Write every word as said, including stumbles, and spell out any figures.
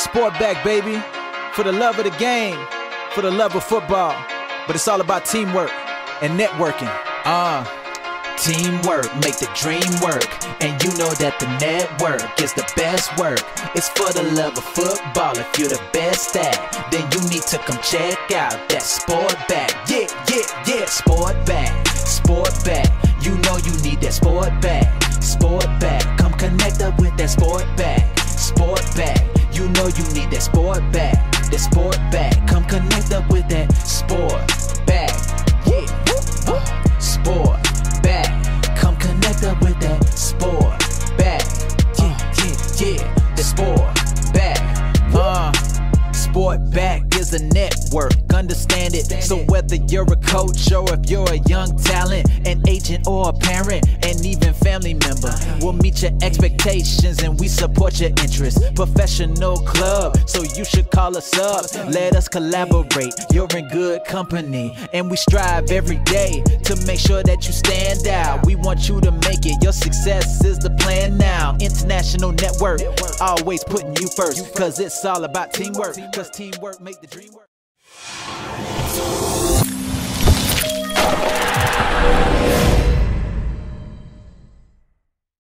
sport back, baby. For the love of the game, for the love of football. But it's all about teamwork and networking. Uh, Teamwork, make the dream work. And you know that the network is the best work. It's for the love of football. If you're the best at, then you need to come check out that sport bag. Yeah, yeah, yeah, sport bag, sport bag. You know you need that sport bag, sport bag. Come connect up with that sport bag, sport bag. You know you need that sport bag, that sport bag. Come connect up with that sport bag. Yeah, uh, sport bag. Come connect up with that sport bag. Yeah, yeah, yeah, the sport bag. uh, sport back is a network, understand it. So whether you're a coach or if you're a young talent, an agent or a parent, and even family member, we'll meet your expectations and we support your interests. Professional club, so you should call us up. Let us collaborate, you're in good company. And we strive every day to make sure that you stand out. We want you to make it, your success is the plan now. International network, always putting you first, cause it's all about teamwork. Cause teamwork make the dream work.